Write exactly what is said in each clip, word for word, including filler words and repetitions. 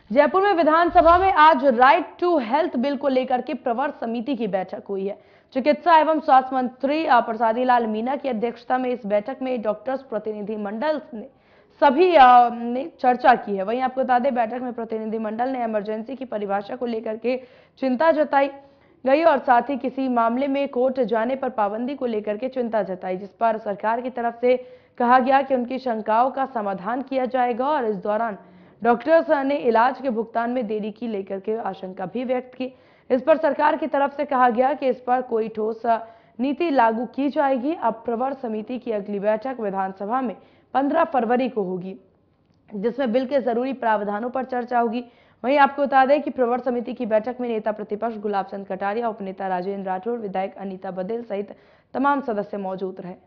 जयपुर में विधानसभा में आज राइट टू हेल्थ बिल को लेकर के प्रवर समिति की बैठक हुई है। चिकित्सा एवं स्वास्थ्य मंत्री प्रसादी लाल मीणा की अध्यक्षता में इस बैठक में डॉक्टर्स प्रतिनिधि मंडल ने सभी ने चर्चा की है। वहीं आपको बता दें, बैठक में प्रतिनिधि मंडल ने इमरजेंसी की परिभाषा को लेकर के चिंता जताई गई और साथ ही किसी मामले में कोर्ट जाने पर पाबंदी को लेकर के चिंता जताई, जिस पर सरकार की तरफ से कहा गया कि उनकी शंकाओं का समाधान किया जाएगा। और इस दौरान डॉक्टर्स ने इलाज के भुगतान में देरी की लेकर के आशंका भी व्यक्त की। इस पर सरकार की तरफ से कहा गया कि इस पर कोई ठोस नीति लागू की जाएगी। अब प्रवर समिति की अगली बैठक विधानसभा में पंद्रह फरवरी को होगी, जिसमें बिल के जरूरी प्रावधानों पर चर्चा होगी। वहीं आपको बता दें कि प्रवर समिति की बैठक में नेता प्रतिपक्ष गुलाब चंद कटारिया, उपनेता राजेंद्र राठौर, विधायक अनीता बदेल सहित तमाम सदस्य मौजूद रहे।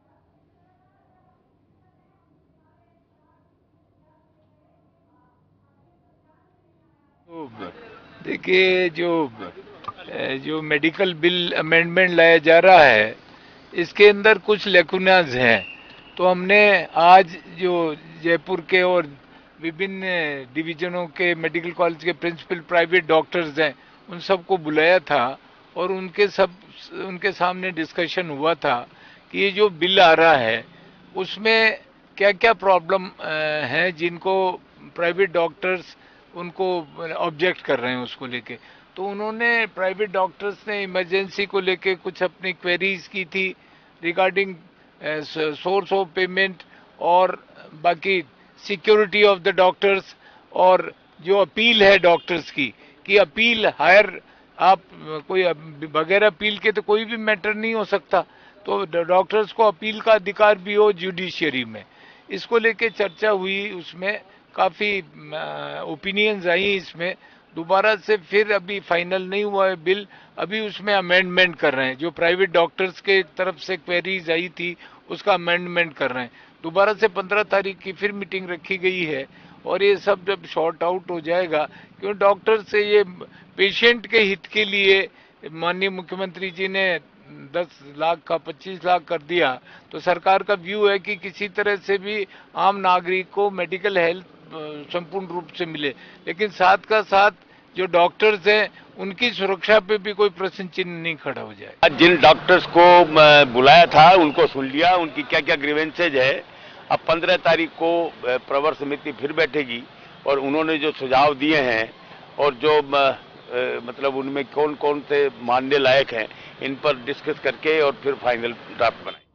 देखिए, जो जो मेडिकल बिल अमेंडमेंट लाया जा रहा है, इसके अंदर कुछ लेकुनाज हैं। तो हमने आज जो जयपुर के और विभिन्न डिवीजनों के मेडिकल कॉलेज के प्रिंसिपल प्राइवेट डॉक्टर्स हैं, उन सबको बुलाया था और उनके सब उनके सामने डिस्कशन हुआ था कि ये जो बिल आ रहा है उसमें क्या क्या प्रॉब्लम है जिनको प्राइवेट डॉक्टर्स उनको ऑब्जेक्ट कर रहे हैं उसको लेके। तो उन्होंने प्राइवेट डॉक्टर्स ने इमरजेंसी को लेके कुछ अपनी क्वेरीज की थी रिगार्डिंग सोर्स ऑफ पेमेंट और बाकी सिक्योरिटी ऑफ द डॉक्टर्स, और जो अपील है डॉक्टर्स की कि अपील हायर आप कोई बगैर अपील के तो कोई भी मैटर नहीं हो सकता, तो डॉक्टर्स को अपील का अधिकार भी हो जुडिशियरी में। इसको लेके चर्चा हुई, उसमें काफ़ी ओपिनियंस आई। इसमें दोबारा से फिर अभी फाइनल नहीं हुआ है बिल, अभी उसमें अमेंडमेंट कर रहे हैं। जो प्राइवेट डॉक्टर्स के तरफ से क्वेरीज आई थी उसका अमेंडमेंट कर रहे हैं। दोबारा से पंद्रह तारीख की फिर मीटिंग रखी गई है और ये सब जब शॉर्ट आउट हो जाएगा, क्योंकि डॉक्टर से ये पेशेंट के हित के लिए माननीय मुख्यमंत्री जी ने दस लाख का पच्चीस लाख कर दिया, तो सरकार का व्यू है कि किसी तरह से भी आम नागरिक को मेडिकल हेल्थ संपूर्ण रूप से मिले, लेकिन साथ का साथ जो डॉक्टर्स हैं उनकी सुरक्षा पे भी कोई प्रश्न चिन्ह नहीं खड़ा हो जाए। जिन डॉक्टर्स को बुलाया था उनको सुन लिया, उनकी क्या क्या ग्रीवेंसेज है। अब पंद्रह तारीख को प्रवर समिति फिर बैठेगी और उन्होंने जो सुझाव दिए हैं और जो मतलब उनमें कौन कौन से मानने लायक हैं, इन पर डिस्कस करके और फिर फाइनल ड्राफ्ट बनाए।